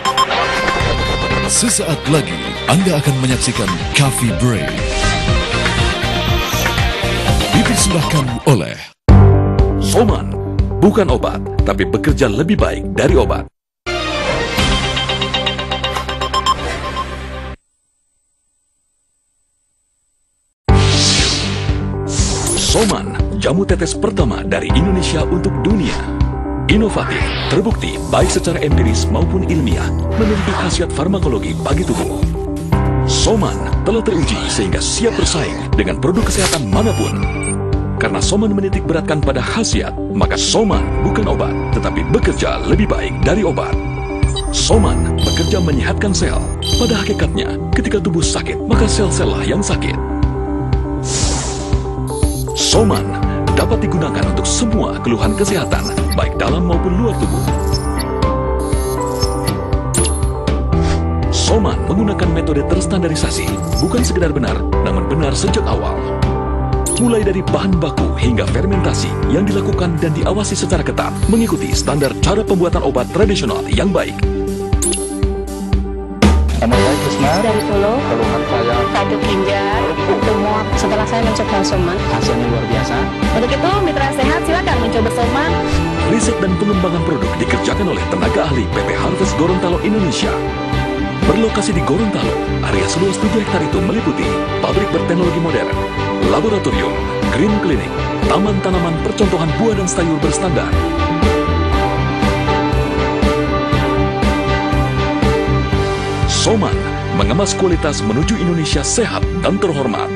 Sesaat lagi Anda akan menyaksikan Coffee Break. Dipersembahkan oleh Soman, bukan obat, tapi bekerja lebih baik dari obat. Soman, jamu tetes pertama dari Indonesia untuk dunia. Inovatif, terbukti baik secara empiris maupun ilmiah, memiliki khasiat farmakologi bagi tubuh. Soman telah teruji sehingga siap bersaing dengan produk kesehatan manapun. Karena Soman menitik beratkan pada khasiat, maka Soman bukan obat, tetapi bekerja lebih baik dari obat. Soman bekerja menyehatkan sel. Pada hakikatnya, ketika tubuh sakit, maka sel-sel lah yang sakit. Soman dapat digunakan untuk semua keluhan kesehatan, baik dalam maupun luar tubuh. Soman menggunakan metode terstandarisasi, bukan sekedar benar, namun benar sejak awal. Mulai dari bahan baku hingga fermentasi yang dilakukan dan diawasi secara ketat, mengikuti standar cara pembuatan obat tradisional yang baik. Nama saya Krisna, dari Solo, keluhan saya sakit ginjal, semua setelah saya mencoba Soman. hasilnya luar biasa. Untuk itu, mitra sehat silakan mencoba Soman. Riset dan pengembangan produk dikerjakan oleh tenaga ahli PT Harvest Gorontalo Indonesia. Berlokasi di Gorontalo, area seluas 7 hektar itu meliputi pabrik berteknologi modern, laboratorium, green clinic, taman tanaman percontohan buah dan sayur berstandar. Soman mengemas kualitas menuju Indonesia sehat dan terhormat.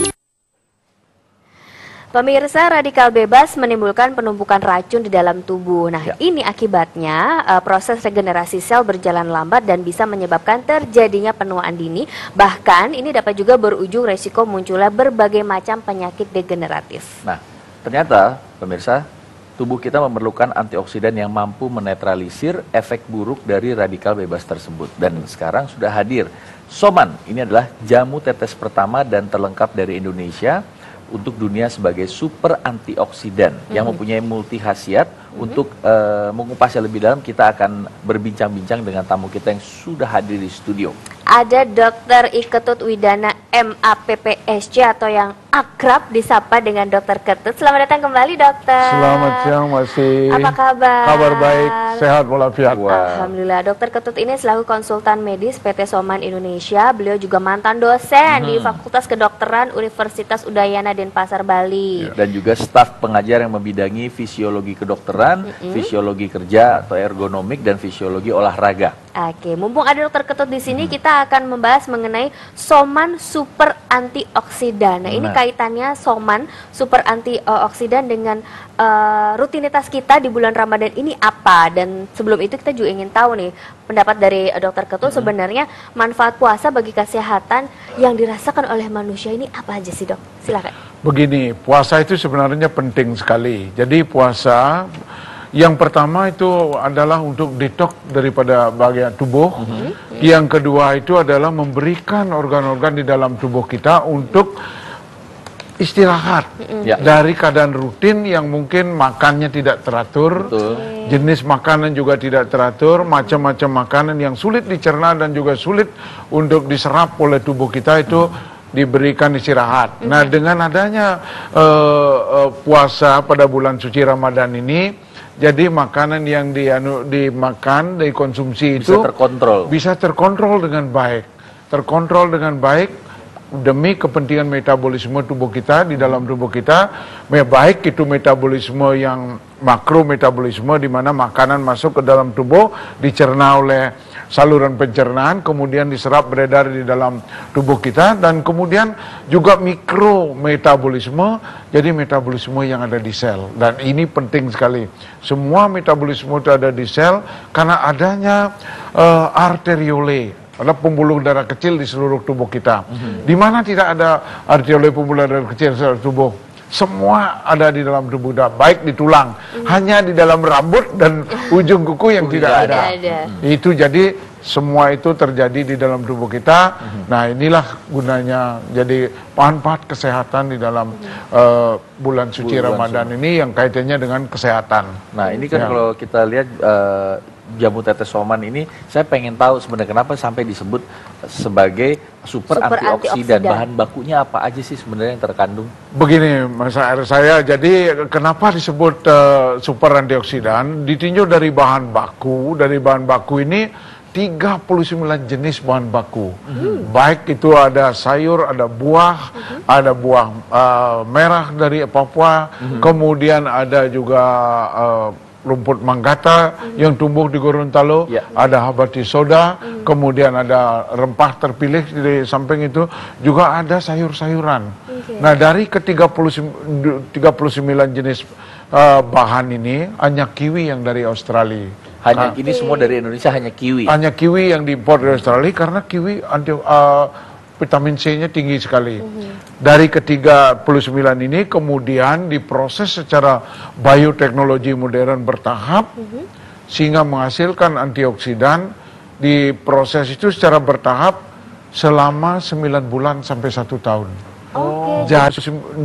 Pemirsa, radikal bebas menimbulkan penumpukan racun di dalam tubuh. Nah, ini akibatnya proses regenerasi sel berjalan lambat dan bisa menyebabkan terjadinya penuaan dini. Bahkan ini dapat juga berujung resiko munculnya berbagai macam penyakit degeneratif. Nah, ternyata pemirsa, tubuh kita memerlukan antioksidan yang mampu menetralisir efek buruk dari radikal bebas tersebut. Dan sekarang sudah hadir Soman. Ini adalah jamu tetes pertama dan terlengkap dari Indonesia untuk dunia sebagai super antioksidan yang mempunyai multi khasiat. Untuk mengupasnya lebih dalam, kita akan berbincang-bincang dengan tamu kita yang sudah hadir di studio. Ada Dr. Iketut Widana MAPPSC atau yang akrab disapa dengan Dr. Ketut. Selamat datang kembali, dokter. Selamat siang, masih. Apa kabar? Kabar baik, sehat walafiat. Alhamdulillah. Dr. Ketut ini selaku konsultan medis PT Soman Indonesia. Beliau juga mantan dosen di Fakultas Kedokteran Universitas Udayana Denpasar, Bali. Dan juga staf pengajar yang membidangi fisiologi kedokteran, fisiologi kerja atau ergonomik, dan fisiologi olahraga. Oke, mumpung ada Dokter Ketut di sini, kita akan membahas mengenai Soman Super Antioksidan. Nah, ini kaitannya Soman Super Antioksidan dengan rutinitas kita di bulan Ramadan ini apa? Dan sebelum itu kita juga ingin tahu nih pendapat dari Dokter Ketut, sebenarnya manfaat puasa bagi kesehatan yang dirasakan oleh manusia ini apa aja sih, Dok? Silakan. Begini, puasa itu sebenarnya penting sekali. Jadi puasa yang pertama itu adalah untuk detox daripada bagian tubuh. Yang kedua itu adalah memberikan organ-organ di dalam tubuh kita untuk istirahat dari keadaan rutin yang mungkin makannya tidak teratur. Jenis makanan juga tidak teratur, macam-macam makanan yang sulit dicerna dan juga sulit untuk diserap oleh tubuh kita itu diberikan istirahat. Nah, dengan adanya puasa pada bulan suci Ramadan ini, jadi makanan yang dimakan, dikonsumsi itu bisa terkontrol dengan baik. Terkontrol dengan baik demi kepentingan metabolisme tubuh kita di dalam tubuh kita. Baik itu metabolisme yang makro metabolisme, di mana makanan masuk ke dalam tubuh, dicerna oleh saluran pencernaan, kemudian diserap beredar di dalam tubuh kita, dan kemudian juga mikro metabolisme, jadi metabolisme yang ada di sel. Dan ini penting sekali. Semua metabolisme itu ada di sel karena adanya arteriole, ada pembuluh darah kecil di seluruh tubuh kita. Di mana tidak ada arteriole, pembuluh darah kecil di seluruh tubuh? Semua ada di dalam tubuh kita, baik di tulang, hanya di dalam rambut dan ujung kuku yang tidak ada. Itu jadi semua itu terjadi di dalam tubuh kita. Nah, inilah gunanya. Jadi manfaat kesehatan di dalam bulan suci Ramadan ini yang kaitannya dengan kesehatan. Nah, ini kan kalau kita lihat jamu tetes Soman ini, saya pengen tahu sebenarnya kenapa sampai disebut sebagai super antioksidan. Bahan bakunya apa aja sih sebenarnya yang terkandung? Begini Mas AR, saya jadi kenapa disebut super antioksidan, ditinjau dari bahan baku. Dari bahan baku ini 39 jenis bahan baku. Baik itu ada sayur, ada buah, ada buah merah dari Papua, kemudian ada juga rumput manggata yang tumbuh di Gorontalo, ada habati soda, kemudian ada rempah terpilih di samping itu, juga ada sayur-sayuran. Nah, dari ke-39 jenis bahan ini, hanya kiwi yang dari Australia. Hanya ini semua dari Indonesia, hanya kiwi. Hanya kiwi yang diimpor dari Australia karena kiwi vitamin C-nya tinggi sekali. Dari ke-39 ini kemudian diproses secara bioteknologi modern bertahap sehingga menghasilkan antioksidan. Diproses itu secara bertahap selama 9 bulan sampai 1 tahun. Jadi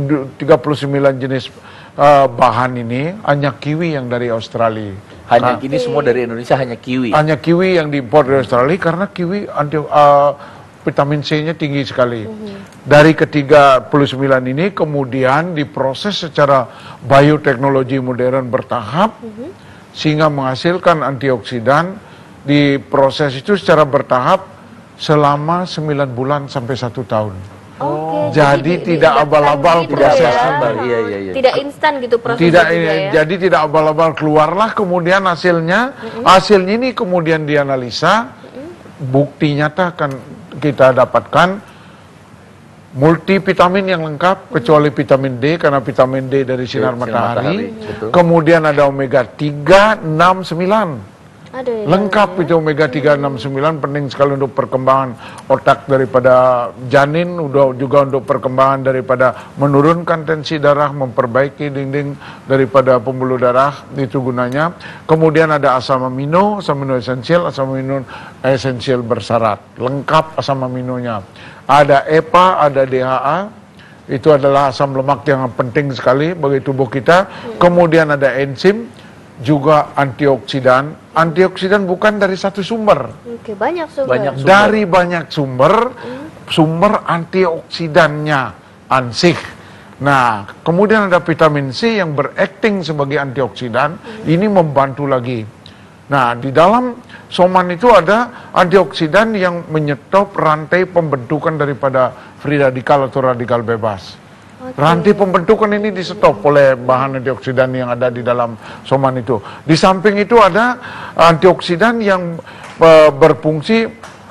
39 jenis bahan ini hanya kiwi yang dari Australia. Hanya ini semua dari Indonesia, hanya kiwi. Hanya kiwi yang diimpor dari Australia karena kiwi vitamin C-nya tinggi sekali. Dari ke-39 ini kemudian diproses secara bioteknologi modern bertahap sehingga menghasilkan antioksidan. Diproses itu secara bertahap selama 9 bulan sampai 1 tahun. Jadi tidak abal-abal prosesnya. Tidak instan gitu prosesnya. Tidak, jadi tidak abal-abal, keluarlah kemudian hasilnya. Hasilnya ini kemudian dianalisa, bukti nyata akan kita dapatkan multivitamin yang lengkap kecuali vitamin D karena vitamin D dari sinar matahari. Kemudian ada omega 3, 6, 9. Lengkap itu omega 3, 6, 9, penting sekali untuk perkembangan otak daripada janin, juga untuk perkembangan daripada menurunkan tensi darah, memperbaiki dinding daripada pembuluh darah, itu gunanya. Kemudian ada asam amino esensial, asam amino esensial bersyarat, lengkap asam aminonya. Ada EPA, ada DHA, itu adalah asam lemak yang penting sekali bagi tubuh kita. Kemudian ada enzim, juga antioksidan. Antioksidan bukan dari satu sumber. Banyak sumber. Dari banyak sumber, sumber antioksidannya ansih. Nah, kemudian ada vitamin C yang berakting sebagai antioksidan, ini membantu lagi. Nah, di dalam Soman itu ada antioksidan yang menyetop rantai pembentukan daripada free radikal atau radikal bebas. Rantai pembentukan ini disetop oleh bahan antioksidan yang ada di dalam Soman itu. Di samping itu ada antioksidan yang berfungsi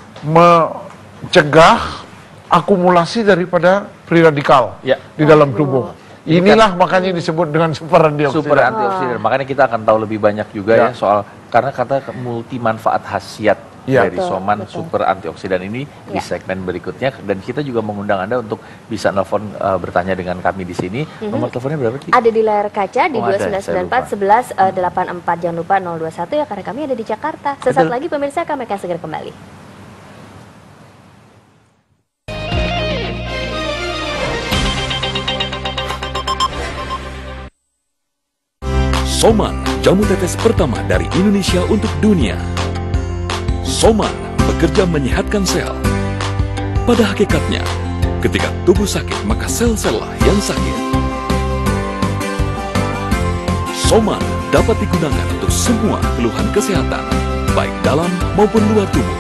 mencegah akumulasi daripada free radikal di dalam tubuh. Inilah makanya disebut dengan super antioksidan. Super antioksidan. Makanya kita akan tahu lebih banyak juga ya soal, karena kata multi manfaat khasiat dari Soman super antioksidan ini di segmen berikutnya, dan kita juga mengundang Anda untuk bisa nelfon bertanya dengan kami di sini. Nomor teleponnya berapa Ki? Ada di layar kaca di 2994 11 84. Jangan lupa 021 ya, karena kami ada di Jakarta. Sesaat lagi pemirsa kami akan segera kembali. Soman, jamu tetes pertama dari Indonesia untuk dunia. Soman bekerja menyehatkan sel. Pada hakikatnya, ketika tubuh sakit, maka sel-sel lah yang sakit. Soman dapat digunakan untuk semua keluhan kesehatan, baik dalam maupun luar tubuh.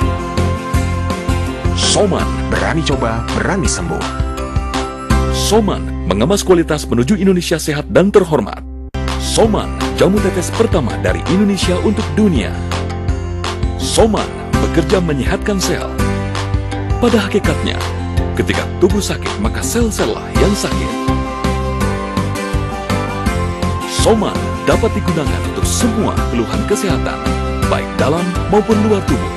Soman, Berani coba, berani sembuh. Soman mengemas kualitas menuju Indonesia sehat dan terhormat. Soman, jamu tetes pertama dari Indonesia untuk dunia. Soman bekerja menyehatkan sel. Pada hakikatnya, ketika tubuh sakit, maka sel-sel lah yang sakit. Soman dapat digunakan untuk semua keluhan kesehatan, baik dalam maupun luar tubuh.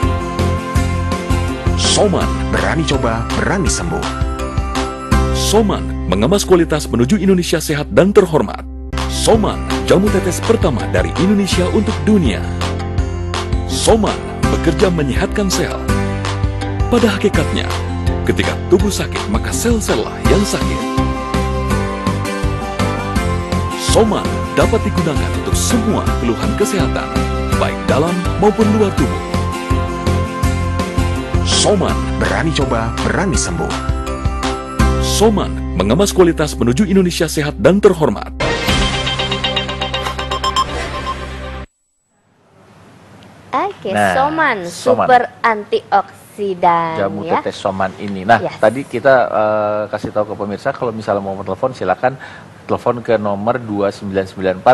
Soman, Berani coba, berani sembuh. Soman mengemas kualitas menuju Indonesia sehat dan terhormat. Soman, jamu tetes pertama dari Indonesia untuk dunia. Soman bekerja menyehatkan sel. Pada hakikatnya, ketika tubuh sakit, maka sel-sel lah yang sakit. Soman dapat digunakan untuk semua keluhan kesehatan, baik dalam maupun luar tubuh. Soman, Berani coba, berani sembuh. Soman mengemas kualitas menuju Indonesia sehat dan terhormat. Oke, Nah, Soman Soman. super antioksidan Jamu ya. tetes Soman ini. Nah, Yes. tadi kita kasih tahu ke pemirsa kalau misalnya mau telepon silakan telepon ke nomor 2994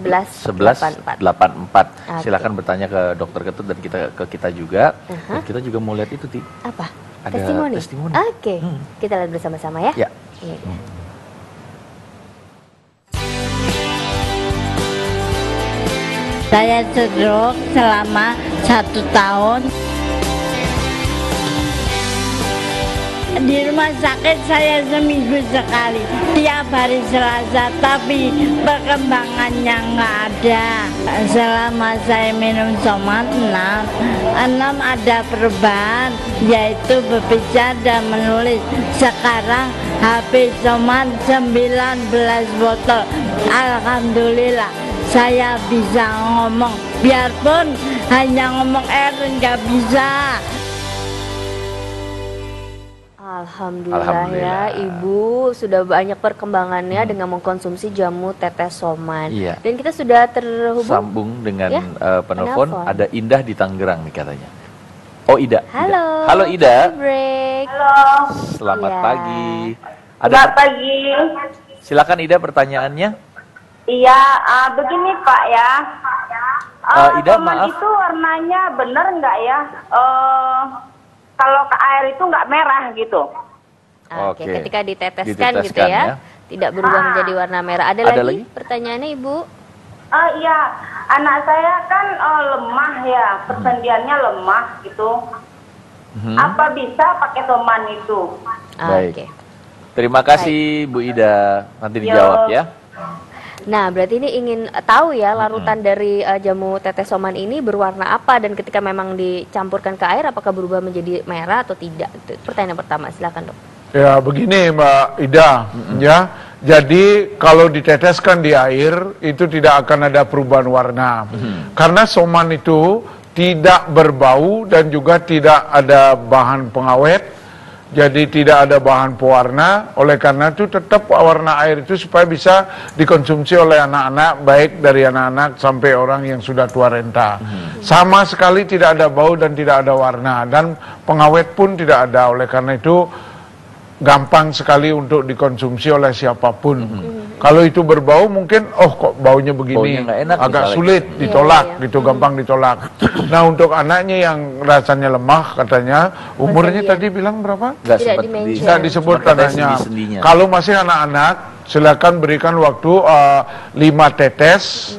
1184. Oke. Silakan bertanya ke Dokter Ketut dan kita juga. Dan kita juga mau lihat itu, Ti. Apa? Ada Testimoni. testimoni. Oke, kita lihat bersama-sama ya. Ya. Iya. Saya stroke selama 1 tahun. Di rumah sakit saya seminggu sekali, tiap hari Selasa, tapi perkembangannya nggak ada. Selama saya minum Soman 6 ada perubahan, yaitu berbicara dan menulis. Sekarang habis Soman 19 botol. Alhamdulillah saya bisa ngomong, biarpun hanya ngomong nggak bisa. Alhamdulillah ya, Ibu sudah banyak perkembangannya dengan mengkonsumsi jamu tetes Soman. Iya. Dan kita sudah terhubung. Sambung dengan Ya, penelpon. penelpon. Ada Indah di Tangerang nih katanya. Oh, Ida. Halo. Halo Ida. Break. Halo, Selamat Iya. pagi. selamat pagi. Silakan Ida pertanyaannya. Iya, begini Pak ya. Ida, Soman maaf. itu warnanya bener nggak ya? Kalau ke air itu nggak merah gitu. Oke, Oke. ketika diteteskan gitu Diteteskan, ya, ya. tidak berubah menjadi warna merah. Ada, Ada lagi lagi? pertanyaannya Ibu? Iya, anak saya kan lemah ya, persendiannya lemah gitu. Apa bisa pakai Soman itu? Baik. Oke. Terima kasih Bu Ida. Nanti dijawab ya. Nah, berarti ini ingin tahu ya larutan dari jamu tetes Soman ini berwarna apa, dan ketika memang dicampurkan ke air apakah berubah menjadi merah atau tidak? Itu pertanyaan pertama, silakan Dok. Ya begini Mbak Ida, ya. Jadi kalau diteteskan di air itu tidak akan ada perubahan warna. Karena Soman itu tidak berbau dan juga tidak ada bahan pengawet. Jadi tidak ada bahan pewarna, oleh karena itu tetap warna air itu supaya bisa dikonsumsi oleh anak-anak, baik dari anak-anak sampai orang yang sudah tua renta. Sama sekali tidak ada bau dan tidak ada warna, dan pengawet pun tidak ada, oleh karena itu gampang sekali untuk dikonsumsi oleh siapapun. Kalau itu berbau mungkin, oh kok baunya begini, Baunya nggak enak agak misalnya. sulit Iya, ditolak iya. gitu, gampang ditolak. Nah untuk anaknya yang rasanya lemah katanya, umurnya Persendian. tadi bilang berapa? Nggak Tidak sempat di-mention. Tidak disebut sempat katanya anaknya. sendi-sendinya. Kalau masih anak-anak, silakan berikan waktu 5 tetes,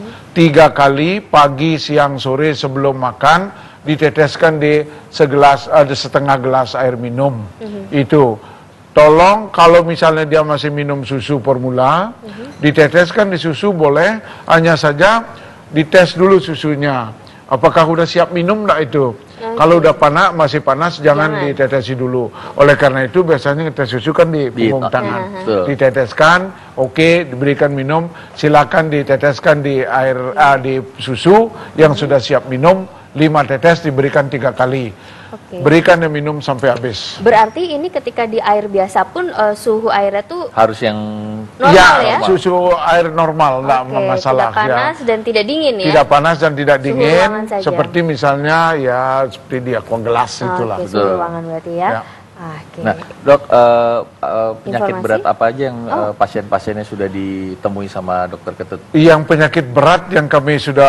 3 kali pagi, siang, sore sebelum makan, diteteskan di setengah gelas air minum. Itu. Tolong kalau misalnya dia masih minum susu formula, diteteskan di susu boleh, hanya saja dites dulu susunya. Apakah udah siap minum enggak itu? Kalau udah panas, masih panas, jangan ditetesi dulu. Oleh karena itu biasanya ngetes susu kan di punggung tangan. Betul. Diteteskan, oke, diberikan minum, silakan diteteskan di air di susu yang sudah siap minum, 5 tetes diberikan 3 kali. Oke. Berikan yang minum sampai habis. Berarti ini ketika di air biasa pun suhu airnya tuh Harus yang normal ya? susu air normal, enggak Oke, masalah tidak panas dan tidak dingin ya? Tidak panas dan tidak Suhu dingin, ruangan saja. seperti misalnya ya seperti di aqua gelas itulah. Oke, suhu ruangan berarti ya. Ya. Oke. Nah, Dok, penyakit Informasi? berat apa aja yang pasien-pasiennya sudah ditemui sama Dokter Ketut? Yang penyakit berat yang kami sudah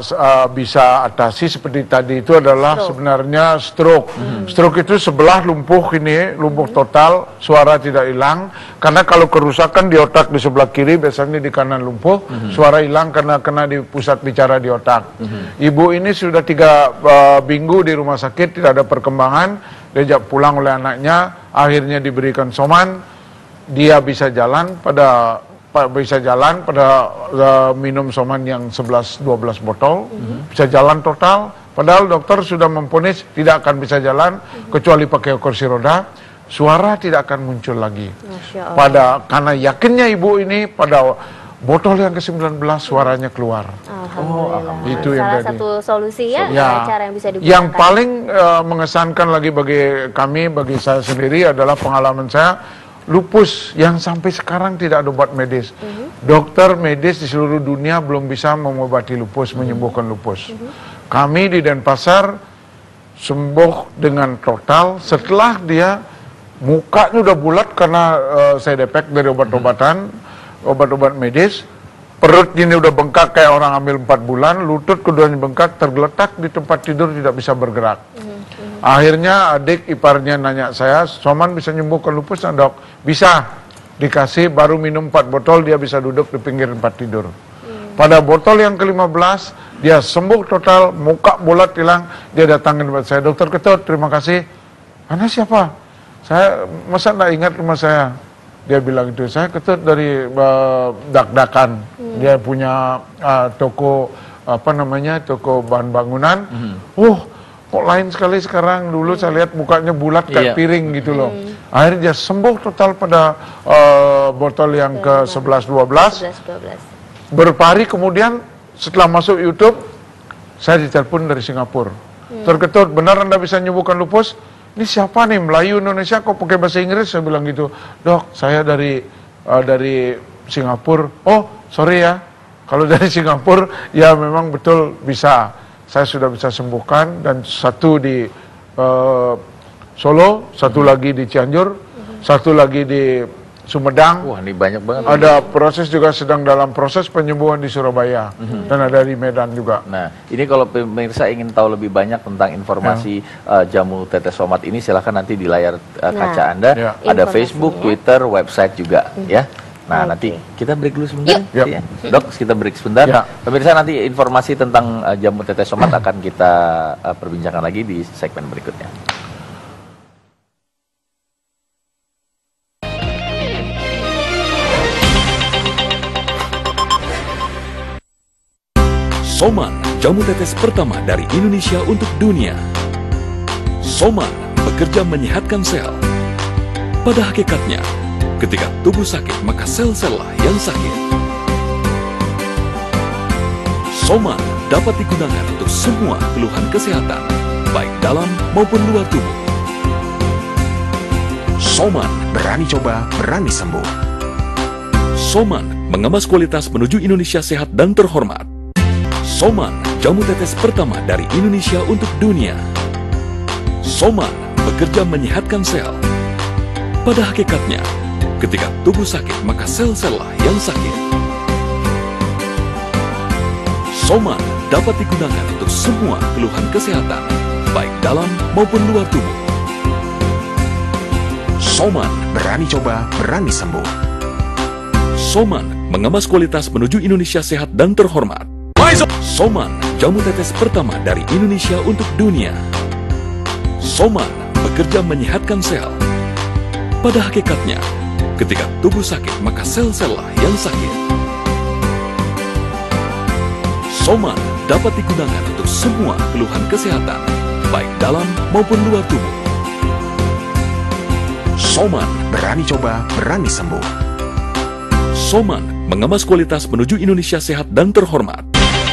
bisa atasi seperti tadi itu adalah sebenarnya stroke. Stroke itu sebelah lumpuh ini, lumpuh total, suara tidak hilang. Karena kalau kerusakan di otak di sebelah kiri, biasanya di kanan lumpuh, suara hilang karena kena di pusat bicara di otak. Ibu ini sudah 3 minggu di rumah sakit, tidak ada perkembangan. Diajak pulang oleh anaknya, akhirnya diberikan Soman, dia bisa jalan pada minum Soman yang 11-12 botol, bisa jalan total, padahal dokter sudah memvonis tidak akan bisa jalan kecuali pakai kursi roda, suara tidak akan muncul lagi. Masya Allah. Karena yakinnya ibu ini pada botol yang ke-19 suaranya keluar. Alhamdulillah. Itu yang salah tadi. satu solusi ya, cara yang bisa digunakan. Yang paling mengesankan lagi bagi kami, bagi saya sendiri adalah pengalaman saya lupus yang sampai sekarang tidak ada obat medis. Dokter medis di seluruh dunia belum bisa mengobati lupus, menyembuhkan lupus. Kami di Denpasar sembuh dengan total setelah dia mukanya udah bulat karena side effect dari obat-obat medis. Perut ini udah bengkak kayak orang hamil 4 bulan, lutut keduanya bengkak, tergeletak di tempat tidur, tidak bisa bergerak. Akhirnya adik iparnya nanya saya, Soman bisa menyembuhkan lupus nggak, Dok? Bisa. Dikasih, baru minum 4 botol, dia bisa duduk di pinggir tempat tidur. Pada botol yang ke-15, dia sembuh total, muka bulat hilang, dia datangin buat saya, Dokter Ketut, terima kasih. Anda siapa? Saya, masa nggak ingat rumah saya? Dia bilang itu, saya Ketut dari Dak-Dakan. Dia punya toko, toko bahan bangunan. Kok lain sekali sekarang, dulu saya lihat mukanya bulat kayak piring gitu loh. Akhirnya dia sembuh total pada botol yang ke-11-12. Beberapa hari kemudian setelah masuk YouTube, saya ditelepon dari Singapura. Terketut, benar Anda bisa menyembuhkan lupus? Ini siapa nih, Melayu Indonesia kok pakai bahasa Inggris? Saya bilang gitu, Dok, saya dari Singapura. Oh, sorry ya, kalau dari Singapura, ya memang betul bisa. Saya sudah bisa sembuhkan, dan satu di Solo, satu lagi di Cianjur, satu lagi di Sumedang. Wah, ini banyak banget. Ada proses juga sedang dalam proses penyembuhan di Surabaya, dan ada di Medan juga. Nah, ini kalau pemirsa ingin tahu lebih banyak tentang informasi jamu tetes somat ini, silahkan nanti di layar kaca Anda. Ada Facebook, Twitter, website juga, ya. Nah, nanti kita break dulu sebentar. Ya. Dok, kita break sebentar. Pemirsa, nanti informasi tentang jamu tetes somat akan kita perbincangkan lagi di segmen berikutnya. Soman, jamu tetes pertama dari Indonesia untuk dunia. Soman bekerja menyehatkan sel. Pada hakikatnya, ketika tubuh sakit, maka sel-sel lah yang sakit. Soman dapat digunakan untuk semua keluhan kesehatan, baik dalam maupun luar tubuh. Soman, berani coba, berani sembuh. Soman mengemas kualitas menuju Indonesia sehat dan terhormat. Soman, jamu tetes pertama dari Indonesia untuk dunia. Soman bekerja menyehatkan sel. Pada hakikatnya, ketika tubuh sakit, maka sel-sel lah yang sakit. Soman dapat digunakan untuk semua keluhan kesehatan, baik dalam maupun luar tubuh. Soman, berani coba, berani sembuh. Soman mengemas kualitas menuju Indonesia sehat dan terhormat. Soman, jamu tetes pertama dari Indonesia untuk dunia. Soman bekerja menyehatkan sel. Pada hakikatnya, ketika tubuh sakit, maka sel-sel lah yang sakit. Soman dapat digunakan untuk semua keluhan kesehatan, baik dalam maupun luar tubuh. Soman, berani coba, berani sembuh. Soman mengemas kualitas menuju Indonesia sehat dan terhormat.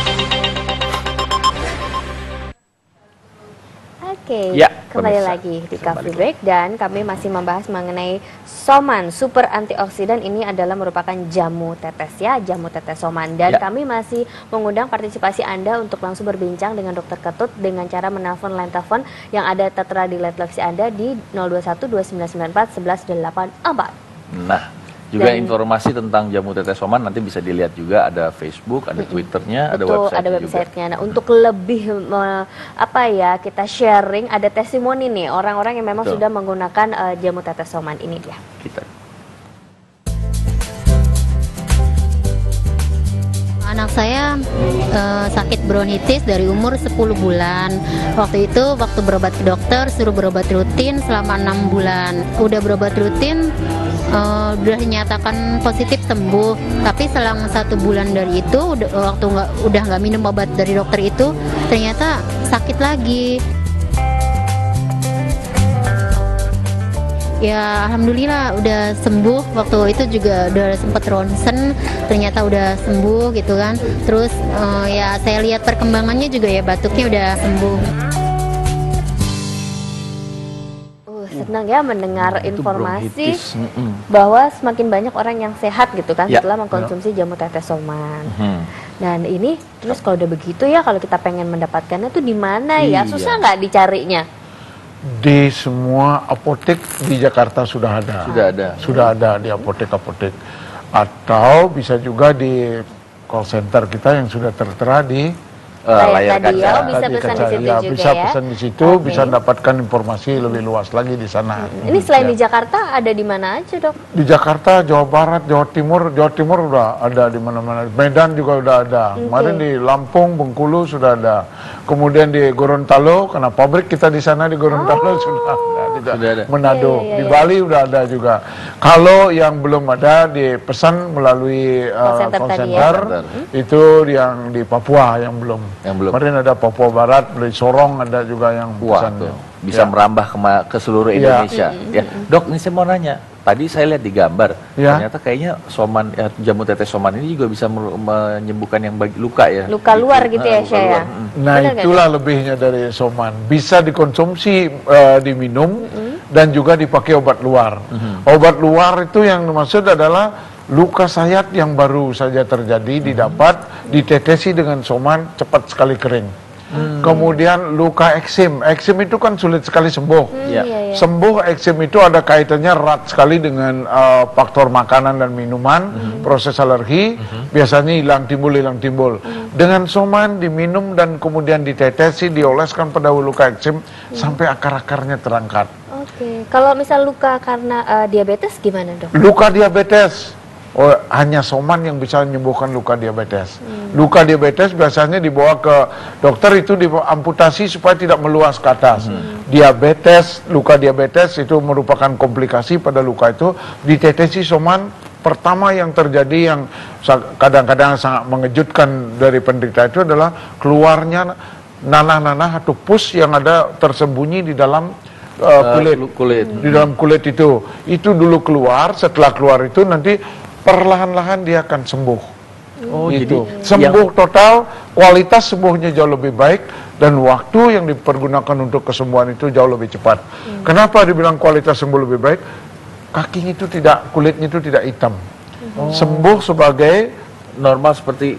Oke, kembali lagi di Coffee Break, dan kami masih membahas mengenai Soman Super Antioksidan. Ini adalah merupakan jamu tetes ya, jamu tetes Soman. Dan kami masih mengundang partisipasi Anda untuk langsung berbincang dengan Dr. Ketut dengan cara menelpon line telepon yang ada tertera di layar televisi Anda di 021 2994 1184. Nah, juga informasi tentang jamu tetes Soman nanti bisa dilihat juga, ada Facebook, ada Twitternya, ada website-nya. Nah, untuk lebih kita sharing, ada testimoni nih orang-orang yang memang sudah menggunakan jamu tetes Soman ini dia. Anak saya sakit bronkitis dari umur 10 bulan. Waktu itu waktu berobat ke dokter suruh berobat rutin selama 6 bulan. Udah berobat rutin, udah dinyatakan positif sembuh. Tapi selang 1 bulan dari itu, waktu udah nggak minum obat dari dokter itu, ternyata sakit lagi. Ya alhamdulillah udah sembuh. Waktu itu juga udah sempet ronsen, ternyata udah sembuh gitu kan. Terus ya saya lihat perkembangannya juga ya, batuknya udah sembuh. Senang ya mendengar Itu informasi bronkitis. bahwa semakin banyak orang yang sehat gitu kan Ya. setelah mengkonsumsi jamu tetes Soman. Dan ini terus kalau udah begitu ya, kalau kita pengen mendapatkannya tuh di mana ya? Iya. Susah nggak dicarinya? Di semua apotek di Jakarta sudah ada. Sudah ada di apotek-apotek. Atau bisa juga di call center kita yang sudah tertera di layar tadi kaca. ya, bisa pesan di situ ya, juga bisa ya. pesan di situ, bisa dapatkan informasi lebih luas lagi di sana. Ini selain di Jakarta ada di mana aja, Dok? Di Jakarta, Jawa Barat, Jawa Timur udah ada di mana-mana. Medan juga udah ada. Kemarin di Lampung, Bengkulu sudah ada. Kemudian di Gorontalo, karena pabrik kita di sana di Gorontalo sudah ada juga. Sudah ada. Manado, Iya. di Bali udah ada juga. Kalau yang belum ada dipesan melalui Call center call tadi center, ya. itu yang di Papua yang belum. Kemarin ada Papua Barat, di Sorong ada juga yang Wah, pesan. tuh, bisa merambah ke seluruh Indonesia. Ya, Dok, ini saya mau nanya. Tadi saya lihat di gambar, ternyata kayaknya Soman, jamu tetes Soman ini juga bisa menyembuhkan yang luka ya. Luka luar gitu ya, luka Syah ya? luar. Nah, Benar nggak, itulah lebihnya dari Soman. Bisa dikonsumsi, diminum, dan juga dipakai obat luar. Obat luar itu yang dimaksud adalah luka sayat yang baru saja terjadi, didapat, ditetesi dengan Soman, cepat sekali kering. Kemudian luka eksim. Eksim itu kan sulit sekali sembuh. Sembuh eksim itu ada kaitannya erat sekali dengan faktor makanan dan minuman, proses alergi, biasanya hilang timbul. Dengan Soman diminum dan kemudian ditetesi, dioleskan pada luka eksim sampai akar-akarnya terangkat. Oke, kalau misal luka karena diabetes gimana, Dok? Luka diabetes, hanya Soman yang bisa menyembuhkan luka diabetes. Luka diabetes biasanya dibawa ke dokter, itu diamputasi supaya tidak meluas ke atas. Diabetes, luka diabetes itu merupakan komplikasi pada luka itu. Ditetesi Soman, pertama yang terjadi yang kadang-kadang sangat mengejutkan dari penderita itu adalah keluarnya nanah-nanah atau pus yang ada tersembunyi di dalam kulit. Di dalam kulit itu dulu keluar. Setelah keluar itu nanti perlahan-lahan dia akan sembuh. Gitu. Jadi Sembuh total, kualitas sembuhnya jauh lebih baik, dan waktu yang dipergunakan untuk kesembuhan itu jauh lebih cepat. Kenapa dibilang kualitas sembuh lebih baik? Kakinya itu kulitnya itu tidak hitam. Sembuh sebagai normal seperti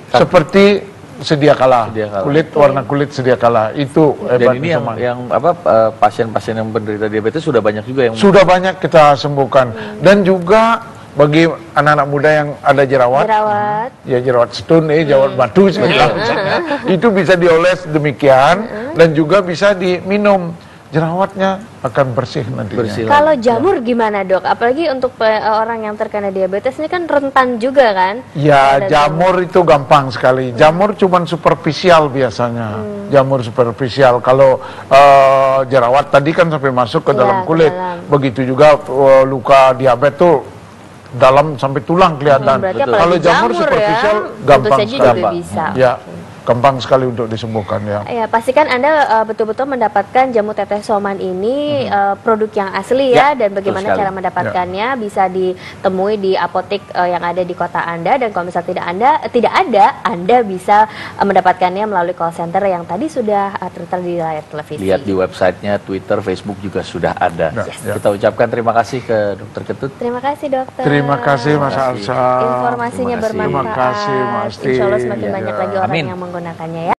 sedia kala. Warna kulit sedia kala. Itu dan ini yang pasien-pasien yang menderita diabetes sudah banyak juga yang sudah banyak kita sembuhkan. Dan juga bagi anak-anak muda yang ada jerawat, ya jerawat setun, jerawat batu misalnya, itu bisa dioles demikian, dan juga bisa diminum. Jerawatnya akan bersih nantinya. Kalau jamur gimana, Dok? Apalagi untuk orang yang terkena diabetes ini kan rentan juga kan? Ya, jamur itu gampang sekali. Jamur cuman superficial biasanya. Jamur superficial. Kalau jerawat tadi kan sampai masuk ke dalam kulit. Begitu juga luka diabetes tuh dalam sampai tulang kelihatan. Kalau jamur superficial gampang sekali. Ya, gampang sekali untuk disembuhkan ya. Ya, pastikan Anda betul-betul mendapatkan jamu tetes Soman ini produk yang asli ya, dan bagaimana cara mendapatkannya bisa ditemui di apotek yang ada di kota Anda, dan kalau misalnya tidak ada, Anda bisa mendapatkannya melalui call center yang tadi sudah tertera di layar televisi. Lihat di websitenya, Twitter, Facebook juga sudah ada. Kita ucapkan terima kasih ke Dokter Ketut. Terima kasih, Dokter. Terima kasih, Mas Arsa. Informasinya bermanfaat. Terima kasih, Mas Asti. Insya Allah semakin banyak lagi orang yang menggunakannya ya.